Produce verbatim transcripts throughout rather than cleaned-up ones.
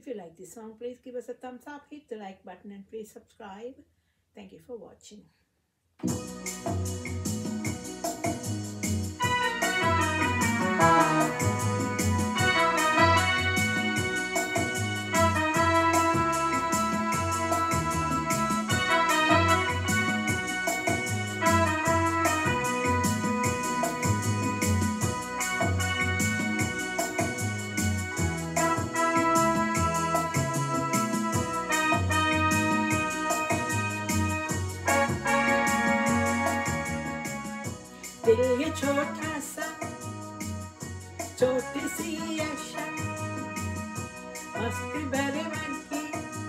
If you like this song, please give us a thumbs up, hit the like button and please subscribe. Thank you for watching. दिल ये छोटा सा छोटी सी आशा मस्ती भरे मन की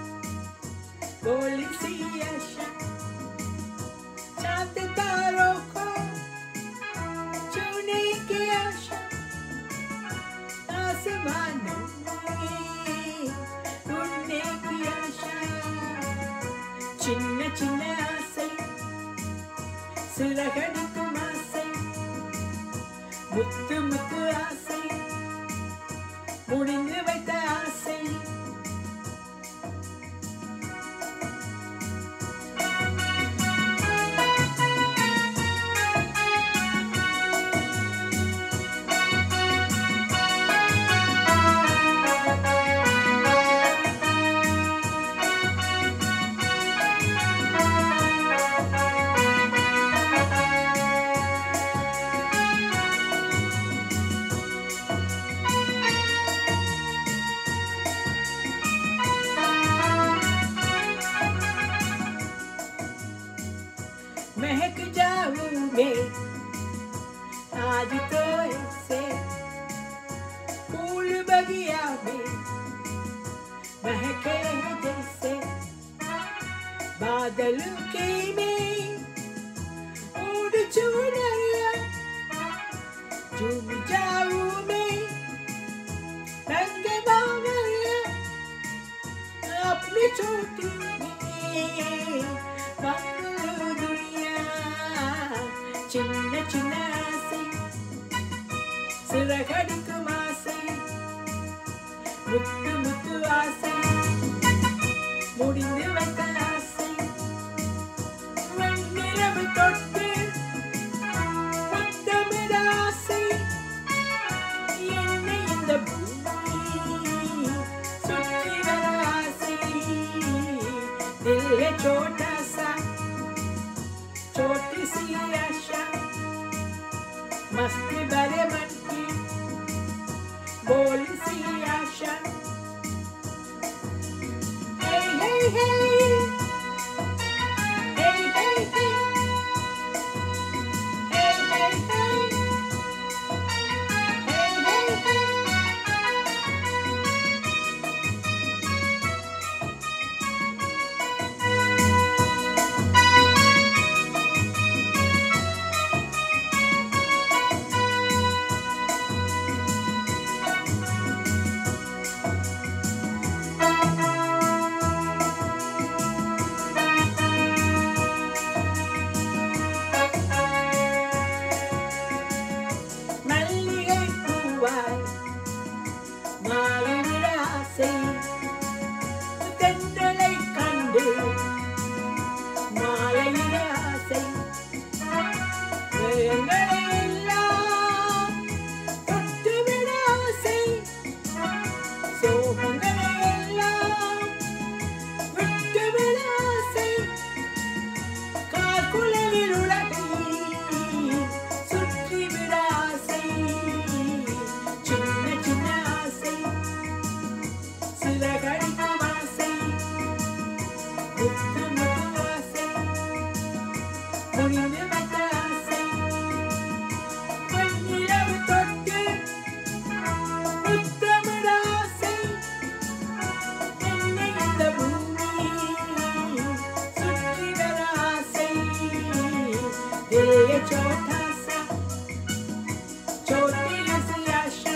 भोली सी आशा चांद तारों को छूने की आशा आसमानों में उड़ने की आशा चिन्ना चिन्ना आसै सिरगड़िकुम முத்து முத்து ஆசை முடிந்து வைத்த ஆசை महक जाऊं मैं आज तो ऐसे फूल बगिया में महके जैसे बादल के में उड़ चुनरिया झूम जाऊं मैं रंग बावरिया अपनी छोटी चिन्ना चिन्ना आसै सिरगड़िकुम आसै मुत्तु मुत्तु आसै मुडिंदु வைத்த ஆசை வெண்ணிலவு தொட்டு முத்தமிட ஆசை என்னை இந்த பூமி சுற்றி வர ஆசை दिल है छोटा सा छोटी सी आशा मस्ती भरे मन की भोली सी आशा hey hey hey hey hey hey hey hey hey hey hey hey ये चौथा सा छोटी सी आशा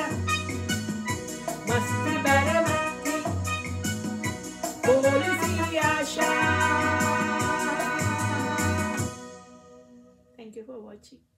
मस्ती भरे मन की भोली सी आशा. Thank you for watching.